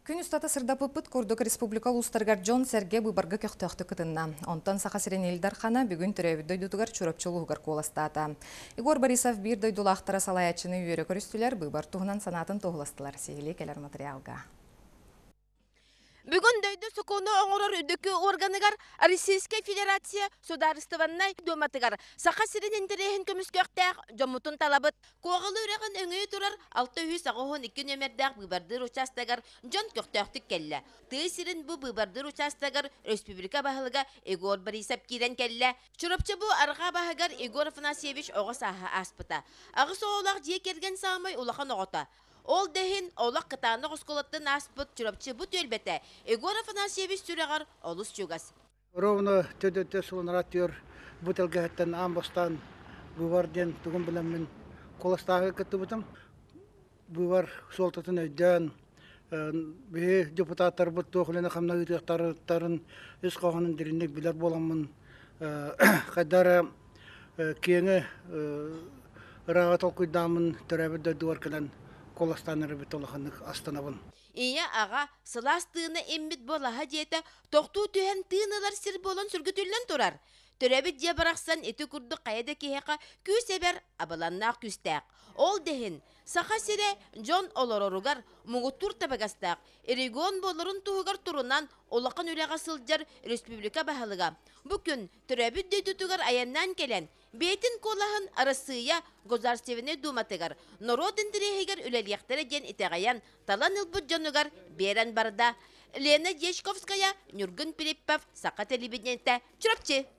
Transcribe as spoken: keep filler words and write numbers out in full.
Күн ұстата сырдапыппыт Курдук республикал устаргар Джон Серге бұбарға көқтіқті күтінна. Онтан сақа сирен елдар қана бүгін түрәбі дойдудығар чүрөпчілуғығар қоластата. Игор Борисов бір дойдулақтара салаячыны үйері көрістілер бұбар туғынан санатын тоғыластылар. Сегілі келер материалға. Бүгін дөйді сұқуны оңырыр үдікі органыгар Российская Федерация сударыстываннай дөматыгар сақа сирен интерейін көміскөқтәқ жомутын талабыт коғылы үрәғін өңөй тұрар алты жүз ағуын екі нөмердәқ бұбардыр участагар жон көқтәқтік кәлі. Тый сирен бұ бұбардыр участагар Республика бағылыға Игор Борисов кирен кәлі. Чұрапчы бұ арға бағығар Игор Афанасьевич оғы саға аспыта. Ағыс оғылақ жие керген сағымай улақан оғыта. Ол дәхин олақ қытаны ғысқолаттың аспыт чүрапчы бұт өлбәті. Игор Афанасьевич сүрәғар олыс чугас. Ровно төдөтті сұлын ратиор бұтылғаттан амбастан бұварден тұғын білімін қоластағы күтті бұтым. Бұвар солтатын өйден бе депутаттар бұт тоқылыны қамна өйтіқтарын үз қоғанын діріндік білер боламын. Қадары кеңі рағатыл құйдамын түрәбірді дуар кілін қоластаныры бітолықанық астанабын. Ия аға сылас тыыны еммит болаға дейті тоқту түйен тыынылар сір болын сүргітілін тұрар. Түрәбіт де барақсан еті күрді қайда кейеқа күс әбер абаланнақ күстәқ. Ол дехін сақа сире Джон олороругар мұғыттур табағастақ. Эрегон болырын туғығар тұрынан олақын үрәға сылджар республика бағалыға. Бүкін түрәбіт дөйтітігар аяннан келен. Бейтін колағын арасыя государственный думатыгар. Народын дірегігер үлелияқтары ден итағаян талан ылбыт жонугар берен барда. Лена Дешковская, Нюргын Пилиппов, Сақа телевидениеті, Чүрапчы.